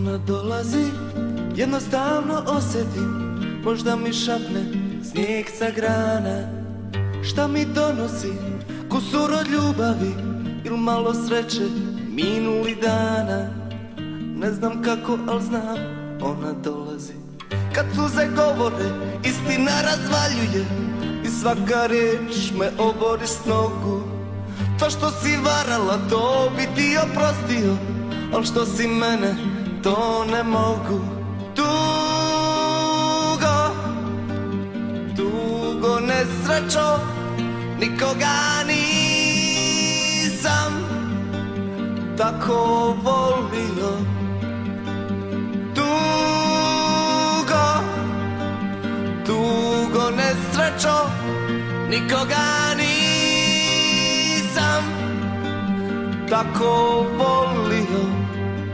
Ona dolazi, jednostavno osjetim, možda mi šapne snijeg sa grana. Šta mi donosi, kusur od ljubavi ili malo sreće minuli dana. Ne znam kako, al znam, ona dolazi. Kad suze govore, istina razvaljuje i svaka riječ me obori s nogu. To što si varala, to bi ti oprostio, al što si mene, to ne mogu. Dugo, dugo nesrećo, nikoga nisam tako volio. Dugo, dugo nesrećo, nikoga nisam tako volio.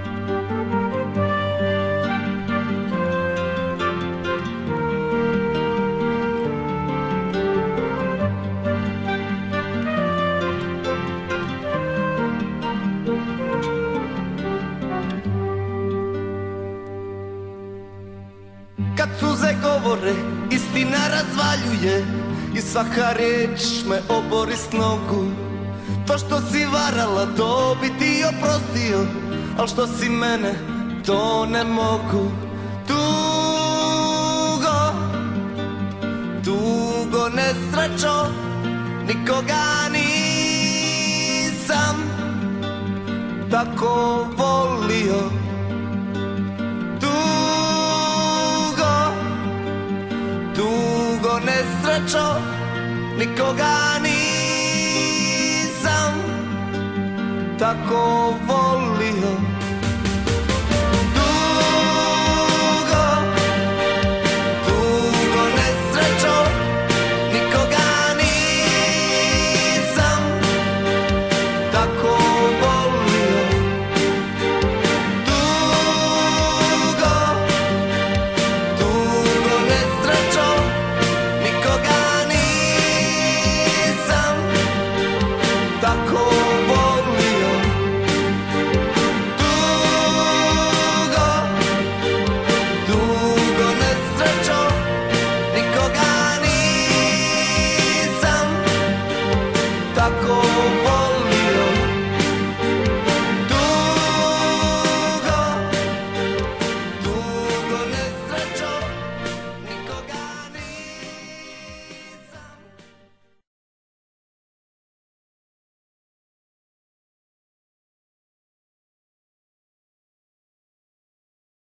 Kad suze govore, istina razvaljuje i svaka riječ me obori s nogu. To što si varala, to bi ti oprostio, al što si mene, to ne mogu. Dugo, dugo nesrećo, nikoga nisam tako volio. Dugo nesrećo, nikoga nisam tako volio.